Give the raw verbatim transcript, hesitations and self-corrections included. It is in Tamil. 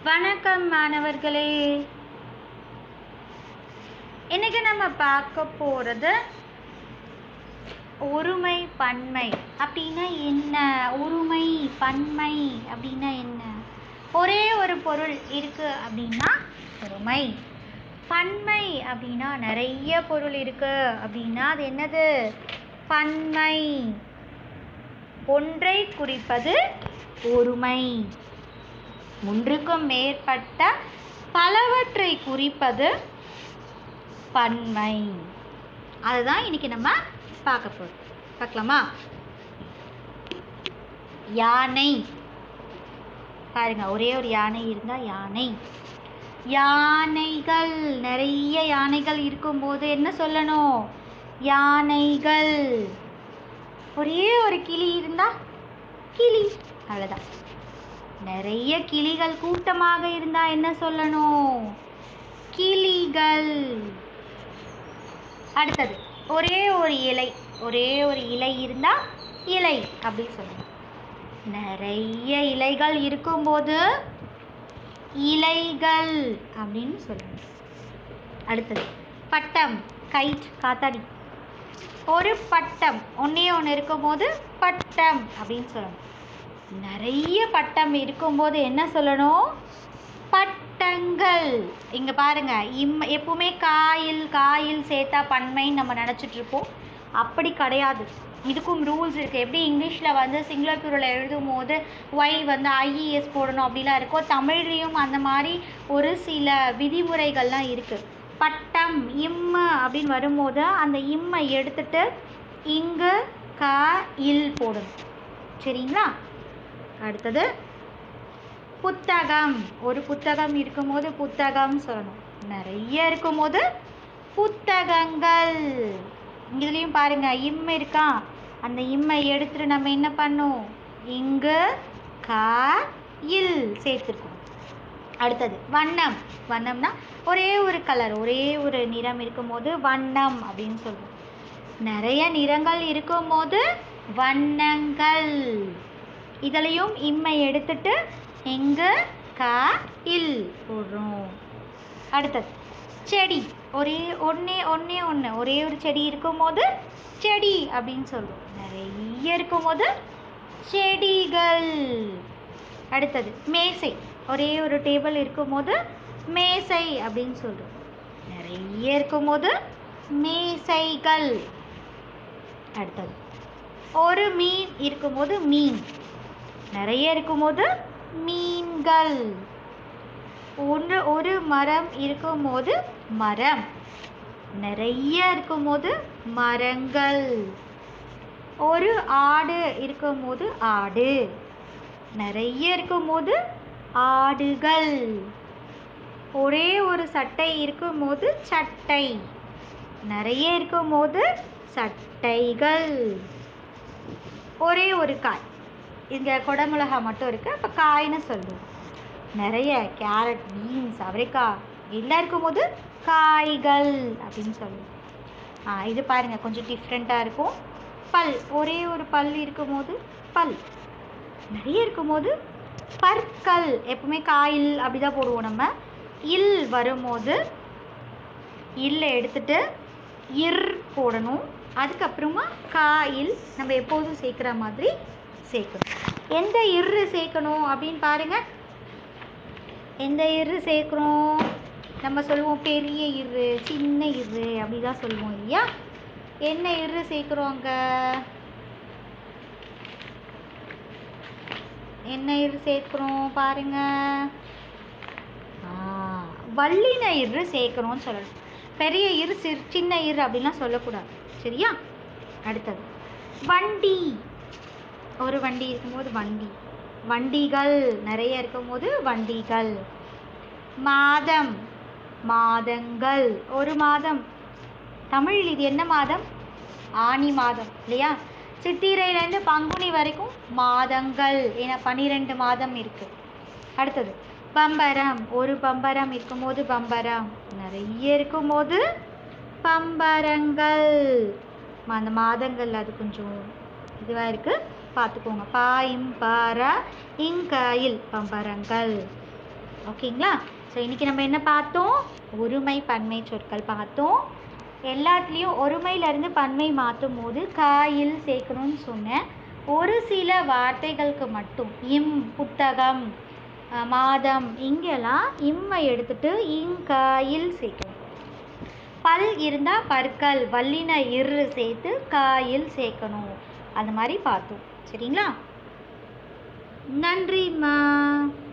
வணக்கம் மாணவர்களே. இன்னைக்கு நம்ம பார்க்க போகிறது ஒருமை பன்மை அப்படின்னா என்ன? ஒருமை பன்மை அப்படின்னா என்ன? ஒரே ஒரு பொருள் இருக்குது அப்படின்னா ஒருமை. பன்மை அப்படின்னா நிறைய பொருள் இருக்குது அப்படின்னா அது என்னது? பன்மை. ஒன்றை குறிப்பது ஒருமை. ஒன்றுக்கும் மேற்பட்ட பலவற்றை குறிப்பது பன்மை. அதுதான் இன்னைக்கு நம்ம பார்க்க போகிறோம். பார்க்கலாமா? யானை. பாருங்க, ஒரே ஒரு யானை இருந்தால் யானை. யானைகள், நிறைய யானைகள் இருக்கும்போது என்ன சொல்லணும்? யானைகள். ஒரே ஒரு கிளி இருந்தால் கிளி. அவ்வளோதான். நிறைய கிளிகள் கூட்டமாக இருந்தால் என்ன சொல்லணும்? கிளிகள். அடுத்தது, ஒரே ஒரு இலை. ஒரே ஒரு இலை இருந்தால் இலை அப்படி சொல்லணும். நிறைய இலைகள் இருக்கும்போது இலைகள் அப்படின்னு சொல்லணும். அடுத்தது, பட்டம், கைட், காத்தாடி. ஒரு பட்டம், ஒன்றே ஒன்று இருக்கும்போது பட்டம் அப்படின்னு சொல்லணும். நிறைய பட்டம் இருக்கும்போது என்ன சொல்லணும்? பட்டங்கள். இங்கே பாருங்க, இம் எப்பவுமே காயில் காயில் சேர்த்தா பன்மைன்னு நம்ம நினச்சிட்ருப்போம். அப்படி கிடையாது. இதுக்கும் ரூல்ஸ் இருக்குது. எப்படி இங்கிலீஷில் வந்து சிங்குலர் ப்ளூரல் எழுதும் போது ஒய் வந்து ஐஇஎஸ் போடணும் அப்படிலாம் இருக்கும். தமிழ்லேயும் அந்த மாதிரி ஒரு சில விதிமுறைகள்லாம் இருக்குது. பட்டம், இம்மு அப்படின்னு வரும்போது அந்த இம்மை எடுத்துட்டு இங்கு க இல் போடணும். சரிங்களா? அடுத்தது, புத்தகம். ஒரு புத்தகம் இருக்கும்போது புத்தகம் சொல்லணும். நிறைய இருக்கும்போது புத்தகங்கள். இதுலேயும் பாருங்க, இம்மை இருக்கா? அந்த இம்மை எடுத்துட்டு நம்ம என்ன பண்ணோம்? இங்கு க இல் சேர்த்துருக்கோம். அடுத்தது, வண்ணம். வண்ணம்னா ஒரே ஒரு கலர், ஒரே ஒரு நிறம் இருக்கும்போது வண்ணம் அப்படின்னு சொல்லுவோம். நிறைய நிறங்கள் இருக்கும்போது வண்ணங்கள். இதுலையும் இம்மை எடுத்துட்டு இங்கு க இல் போடுறோம். அடுத்தது, செடி. ஒரே ஒன்றே ஒன்றே ஒன்று ஒரே ஒரு செடி இருக்கும்போது செடி அப்படின்னு சொல்லுவோம். நிறைய இருக்கும்போது செடிகள். அடுத்தது, மேசை. ஒரே ஒரு டேபிள் இருக்கும்போது மேசை அப்படின்னு சொல்லுவோம். நிறைய இருக்கும்போது மேசைகள். அடுத்தது, ஒரு மீன் இருக்கும்போது மீன். நிறைய இருக்கும்போது மீன்கள். ஒன்று ஒரு மரம் இருக்கும்போது மரம். நிறைய இருக்கும்போது மரங்கள். ஒரு ஆடு இருக்கும்போது ஆடு. நிறைய இருக்கும்போது ஆடுகள். ஒரே ஒரு சட்டை இருக்கும்போது சட்டை. நிறைய இருக்கும்போது சட்டைகள். ஒரே ஒரு காய். இங்கே குடமிளகா மட்டும் இருக்குது, அப்போ காய்னு சொல்லுவோம். நிறைய கேரட், பீன்ஸ், அவரைக்காய் எல்லாம் இருக்கும்போது காய்கள் அப்படின்னு சொல்லுவோம். ஆ இது பாருங்கள், கொஞ்சம் டிஃப்ரெண்ட்டாக இருக்கும். பல். ஒரே ஒரு பல் இருக்கும்போது பல். நிறைய இருக்கும்போது பற்கள். எப்பவுமே காயில் அப்படி தான் போடுவோம் நம்ம. இல் வரும்போது இல்லை எடுத்துட்டு இர் போடணும். அதுக்கப்புறமா காயில் நம்ம எப்போதும் சேர்க்குற மாதிரி சேர்க்கணும். எந்த இரு சேர்க்கணும் அப்படின்னு பாருங்கள். எந்த இரு சேர்க்குறோம்? நம்ம சொல்லுவோம் பெரிய இரு, சின்ன இரு அப்படி தான் சொல்லுவோம் இல்லையா? என்ன இரு சேர்க்குறோம்? அங்கே என்ன இரு சேர்க்குறோம் பாருங்க. வல்லின இரு சேர்க்குறோன்னு சொல்லணும். பெரிய இரு, சிறு சின்ன இரு அப்படின்லாம் சொல்லக்கூடாது. சரியா? அடுத்தது, வண்டி. ஒரு வண்டி இருக்கும்போது வண்டி. வண்டிகள். நிறைய இருக்கும்போது வண்டிகள். மாதம், மாதங்கள். ஒரு மாதம். தமிழில் இது என்ன மாதம்? ஆனி மாதம் இல்லையா? சித்திரையிலேருந்து பங்குனி வரைக்கும் மாதங்கள். ஏன்னா பன்னிரெண்டு மாதம் இருக்குது. அடுத்தது, பம்பரம். ஒரு பம்பரம் இருக்கும்போது பம்பரம். நிறைய இருக்கும்போது பம்பரங்கள். அந்த மாதங்கள் அது கொஞ்சம் இதுவாக இருக்குது, பார்த்துக்கோங்க. பா இம் பாரா இங்காயில் பம்பரங்கள். ஓகேங்களா? ஸோ இன்றைக்கி நம்ம என்ன பார்த்தோம்? ஒருமை பன்மை சொற்கள் பார்த்தோம். எல்லாத்துலேயும் ஒருமையிலேருந்து பன்மை மாற்றும் போது காயில் சேர்க்கணும்னு சொன்னேன். ஒரு சில வார்த்தைகளுக்கு மட்டும் இம், புத்தகம், மாதம், இங்கெல்லாம் இம்மை எடுத்துட்டு இங்காயில் சேர்க்கணும். பல் இருந்தால் பற்கள், வல்லின இரு சேர்த்து காயில் சேர்க்கணும். அந்த மாதிரி பார்த்தோம். சரிங்களா? நன்றிம்மா.